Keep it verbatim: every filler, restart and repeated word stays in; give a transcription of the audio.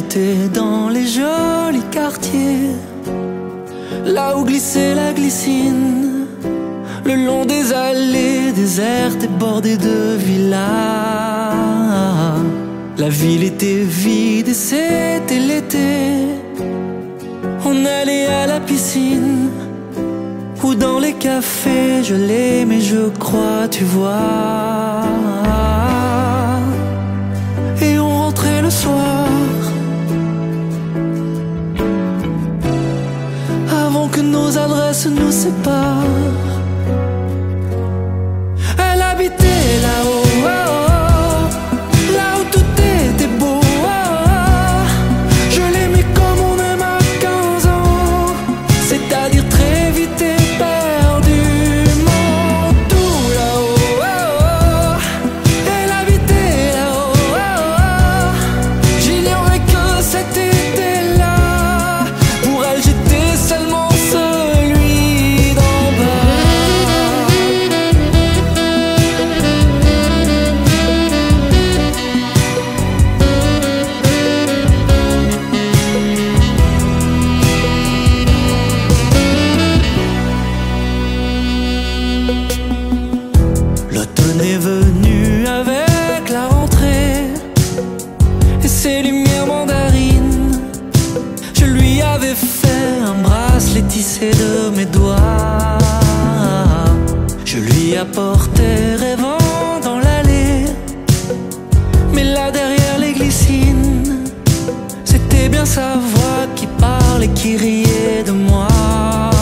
J'habitais dans les jolis quartiers, là où glissait la glycine, le long des allées désertes et bordées de villas. La ville était vide et c'était l'été. On allait à la piscine ou dans les cafés, je l'aimais, je crois, tu vois. Et on rentrait le soir, avant que nos adresses nous séparent. Elle habitait là-haut, oh, oh, là où tout était beau, oh, oh. Je l'aimais comme on aime à quinze ans, c'est-à-dire très vite éperdument. Tout là-haut, oh, oh. Elle habitait là-haut, oh, oh. J'ignorais que cet été-là, pour elle j'étais seulement celui d'en bas. L'automne est venu avec la rentrée et ses lumières mandarines. Je lui avais fait un bracelet tissé de mes doigts. Je lui apportais rêvant dans l'allée, mais là derrière les glycines, c'était bien sa voix qui parlait, qui riait de moi.